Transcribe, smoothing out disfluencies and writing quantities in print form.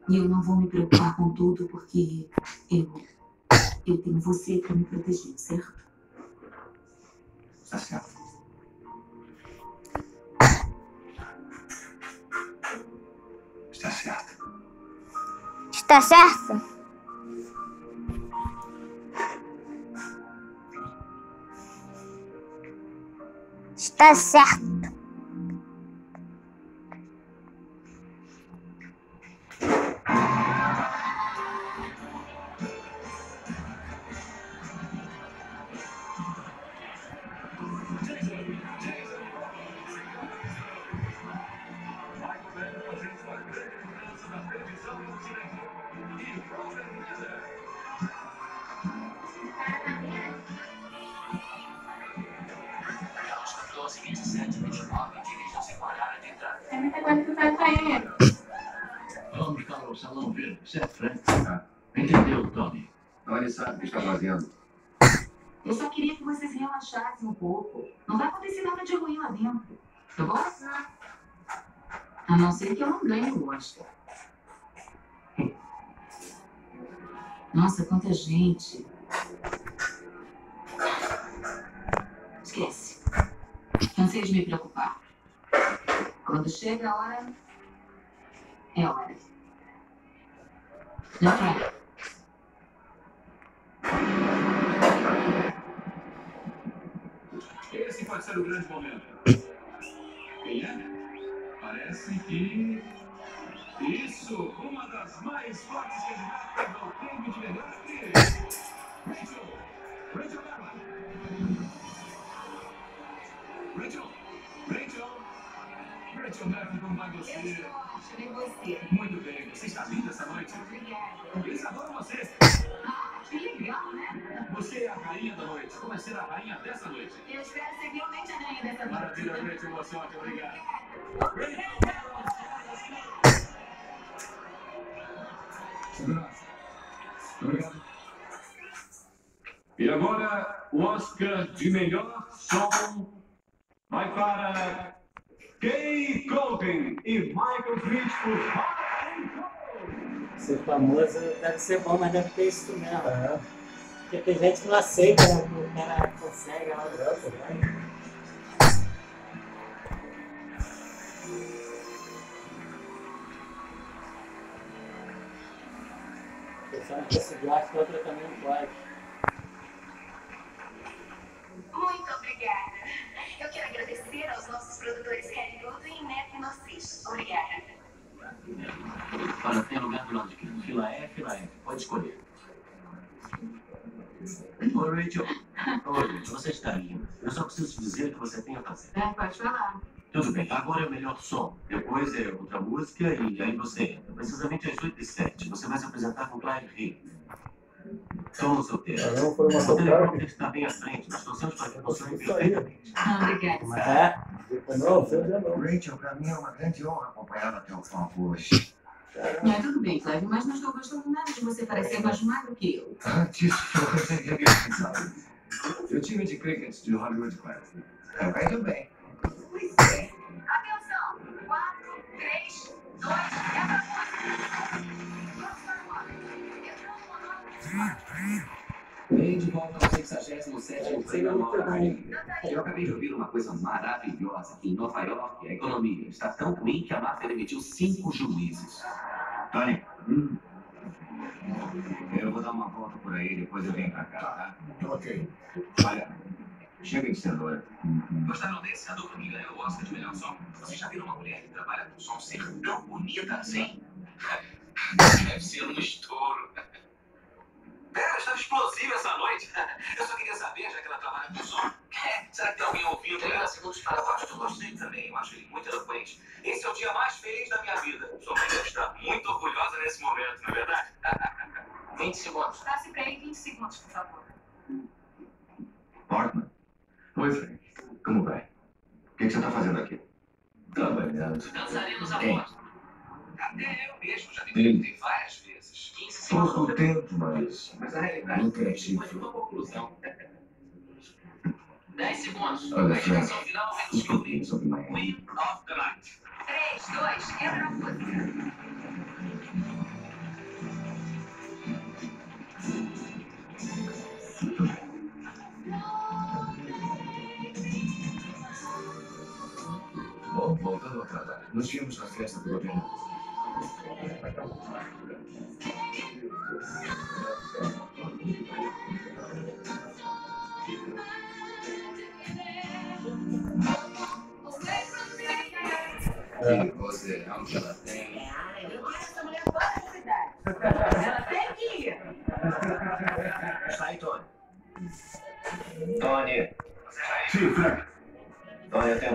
E eu não vou me preocupar com tudo porque eu tenho você para me proteger, certo? Está certo. Está certo. Está certo? Está certo. Vamos para o salão ver, certo, Frank? Entendeu, Tommy? Não, ele sabe o que está fazendo. Eu só queria que vocês relaxassem um pouco. Não vai acontecer nada de ruim lá dentro. Tá bom? A não ser que eu não ganhe o Oscar. Nossa, quanta gente. Esquece. Cansei de me preocupar. Quando chega a hora, é hora. Já vai. Esse pode ser o grande momento. Quem é? Parece que... Isso! Uma das mais fortes candidatas ao prêmio de melhor atriz. Rachel Berman. Rachel Berman, como vai você? Eu estou ótima, e você? Muito bem. Você está linda essa noite? Obrigada. Eles adoram você. Ah, que legal, né? Você é a rainha da noite. Como é ser a rainha dessa noite? Eu espero ser realmente a rainha dessa noite. Maravilha, Rachel. Boa sorte. Obrigado. Segurança. Obrigado. E agora, o Oscar de melhor som vai para Kay Colvin e Michael Smith por Hot and Cold. Ser famoso deve ser bom, mas deve ter isso mesmo. Porque tem gente que não aceita, né? Que o cara consegue, ela gosta, né? A pessoa não conseguiu, acho que a outra também não pode. Muito obrigada. Eu quero agradecer aos nossos produtores Kelly Goodwin e Neto Nossis. Obrigada. Olha, tem lugar do lado de aqui. Fila E, fila F. Pode escolher. Oi, Rachel. Oi, Rachel. Você está linda. Eu só preciso te dizer o que você tem a fazer. Pode falar. Tudo bem. Agora é o melhor som. Depois é outra música e aí você entra. Precisamente às 8h07. Você vai se apresentar com Clive Hill. Somos solteiros. Não, foi uma O telefone tocada. está bem à frente. Nós torcemos para que você Isso aí. perfeitamente. Obrigada. Mas é? Não, você já não. Rachel, pra mim é uma grande honra acompanhá-la até o final hoje. Tudo bem, Clive, mas não estou gostando nada de você parecer mais magro que eu. Antes, eu teria pensado. O time de cricket de Hollywood Clive. Vai tudo bem. Atenção! 4, 3, 2, entra Bem de volta ao 67º Plano Rainha. Eu acabei de ouvir uma coisa maravilhosa. Em Nova York, a economia está tão ruim que a máfia demitiu 5 juízes. Tony, eu vou dar uma volta por aí, depois eu venho pra cá, tá? Ok. Olha, chega de cenoura. Gostaram desse? A dupla que ganhou o Oscar de melhor som? Vocês já viram uma mulher que trabalha com som ser tão bonita assim? Deve ser um estouro. Estava explosiva essa noite. Eu só queria saber, já que ela trabalha com som. Será que tem alguém ouvindo? 30 segundos para eu gosto dele também. Eu acho ele muito eloquente. Esse é o dia mais feliz da minha vida. Sua mãe deve estar muito orgulhosa nesse momento, não é verdade? 20 segundos. Passe para aí 20 segundos, por favor. Portman? Oi, Frank. Como vai? O que você tá fazendo aqui? Trabalhando. Dançarinos à Quem? mostra. Até eu mesmo já me Ele. perguntei várias vezes. 15 segundos. Pouco tempo, mas a realidade não criativo. foi de uma conclusão. 10 segundos. Olha, A indicação final vem do Um pouquinho filme sobre Miami. Queen of the Night. 3, 2, entra na música. Nos vimos na festa do governador. E você é onde ela tem? Essa mulher fora da cidade. Ela tem que ir. Está aí, Tony. Tony. Sim, Frank. Tony, eu tenho